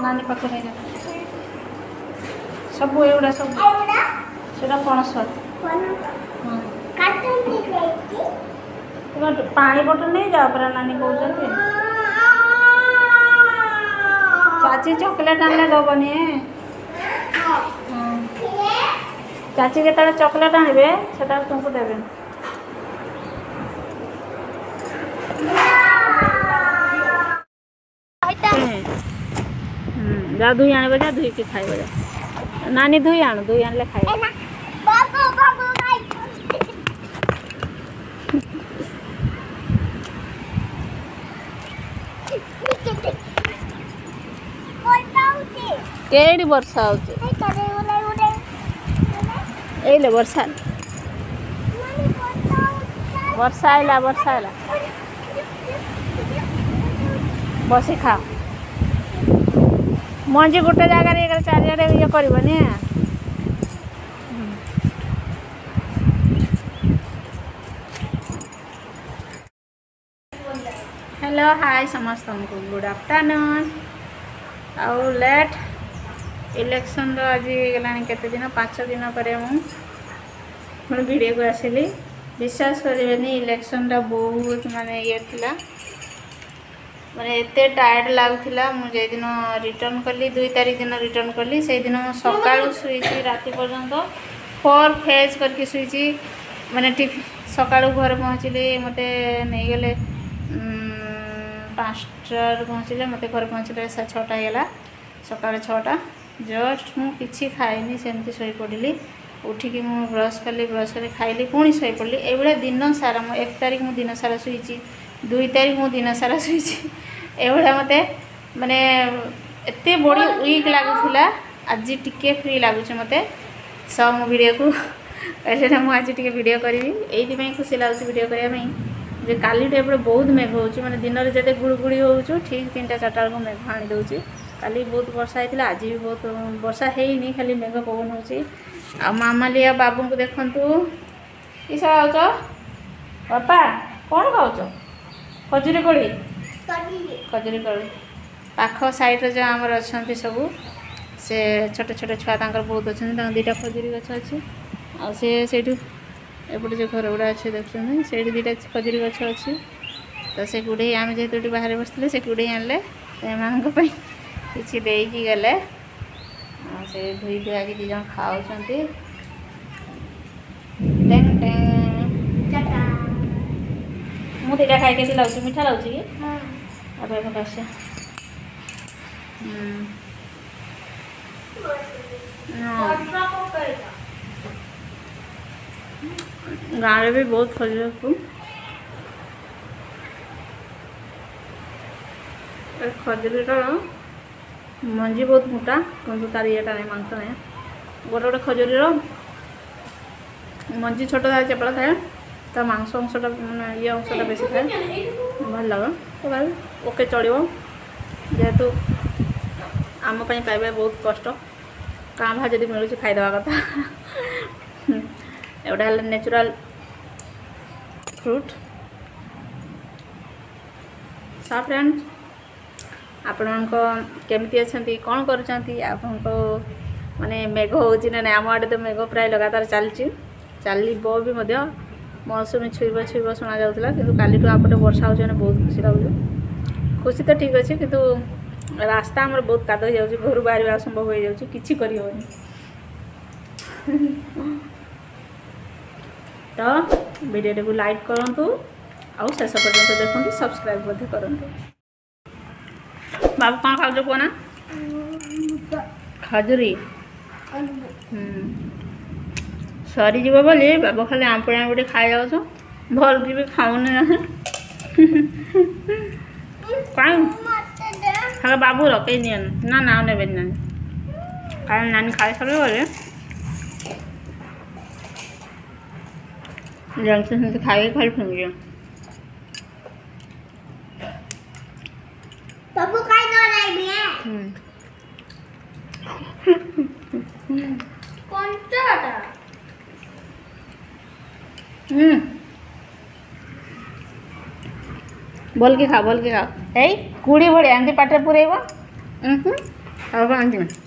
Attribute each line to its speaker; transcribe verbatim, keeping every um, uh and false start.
Speaker 1: नानी पाखे नहीं जा सब एगुड़ा सब सेटा पणस पानी बोतल नहीं जाओ परा नानी कहते चाची चॉकलेट आने दबनी चाची के चॉकलेट आनबे से तुमको देवे जा धुई आने जा धुई के खाइब जा नानी धुई आण धुई आनले खाइब केड़ी वर्षा होचे एले वर्षा वर्षा आइला वर्षा आइला बसी खा मंजी गोटे जगह चारिड़े ये करनी हेलो हाय समस्त को गुड आफ्टरनून आउ लेट इलेक्शन रो आज गलानी केते दिन पाँच दिन पर मुझे वीडियो को आसिली विश्वास करें इलेक्शन टा बहुत माने ये थिला माने एते टायर्ड लगुला मुझे दिन रिटर्न कली दुई तारीख दिन रिटर्न कली से दिन सकाळु सुईची राति पर्यंत फोर फेज करके सुईची माने टिफिन सकाळु घर पहुँचली मते नहीं गले पाँचटार पहुँचले मते घर पहुँचले छटा गला सकाळ छटा जस्ट मु किछि खाइनी सेमती सोई पड़ली उठिकी मु ब्रश कली ब्रश कर खाइली पुणी सोई पड़ली एभले दिन सारा मु एक तारीख मु दिन सारा सुईची दुई तारीख मु दिन सारा सुईची एभले मते माने एते बड़ी वीक लागुला आज टिके फ्री लगुच मते सब मो वीडियो को कहले ना मु आज टिके वीडियो करी एइति पई खुशी लागुच वीडियो करिया पई जे काली टाइप रे बहुत मेघ होउची माने दिन रे जते गुड़गुड़ी होउचो ठीक तीन टा चार को मेघ आनी दउची काली बहुत वर्षा होता आज भी बहुत वर्षा है खाली मेघ पवन हो मामा लिया बाबू को देखु किस खाच बापा कौन खाच खजुरी कोड़ी खजुरी कोड़ी पाख साइड जो आमर अच्छा सब से छोटे छोटे छुआ बहुत अच्छा दीटा खजुरी गछ अच्छे आटे जो घर गुड़ा अच्छे देखते से दीटा खजुरी गछ अच्छे तो से गुड़े आम जेहतु बाहर बसते से गुड़े आनले एमानी किसी देकी गले से धुई धुआ कि दी जन खाऊ मुझे खाई के लगे मीठा लगे कि अब एक आस गाँव भी बहुत खजुर को खजुरी मंजी बहुत मोटा किंतु तार ये नहीं मांस नहीं गोटे गोटे खजुरी मंजी छोट था चपड़ा थाए ता मांस अंशटा ये अंशटा बेसी थाए भल लगे तो भाई ओके चलो जेहेतु आम पाइबा बहुत कष्ट क्या भा जब मिलूँ खाईदे कथा एटा है नेचुरल फ्रूट सा फ्रेंड्स आपण केमती अच्छा कौन कर माने मेघ हो ना आम आड़े तो मेघ प्राय लगातार चलती चलो भी मौसुमी छुईब छुईब शुणा जाऊला कि काली आपटे वर्षा हो बहुत खुशी लगुच खुशी तो ठीक अच्छे किंतु रास्ता आमर बहुत काद हो जाए घर बाहर असंभव हो जाए कि तो वीडियो को लाइक करूँ आउ शेष पर्यंत देखते सब्सक्राइब करूँ बाबू कौन खाऊ कहना खजुरी सरीज बोली बाबू खाली आंपुड़ा आंपुड़ी खाई जाऊँ भल की भी खाऊनी ना कहीं बाबू रखे ना ना ने नानी कारण नानी खाई सारे गले जंक्शन खाई खाली फेंक
Speaker 2: बाबू काय करायला कोणता आता
Speaker 1: हम्म बोल के खा बोल के खा ए कुड़ी भड़ी आंधी पाटे पुरेब ଆଉ କ'ଣ ଆଣିଛି